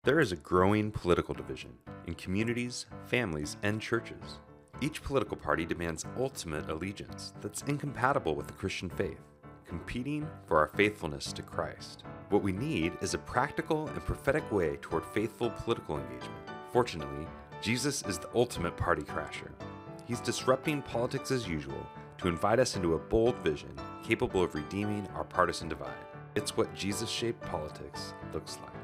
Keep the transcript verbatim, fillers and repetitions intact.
There is a growing political division in communities, families, and churches. Each political party demands ultimate allegiance that's incompatible with the Christian faith, competing for our faithfulness to Christ. What we need is a practical and prophetic way toward faithful political engagement. Fortunately, Jesus is the ultimate party crasher. He's disrupting politics as usual to invite us into a bold vision capable of redeeming our partisan divide. It's what Jesus-shaped politics looks like.